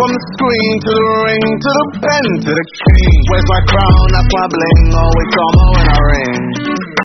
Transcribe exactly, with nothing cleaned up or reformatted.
From the screen to the ring, to the pen, to the king. Where's my crown? That's my bling. Always armor when I ring.